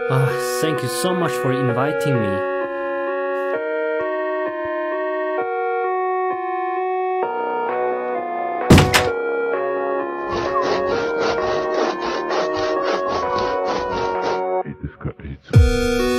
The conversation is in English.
Thank you so much for inviting me. It's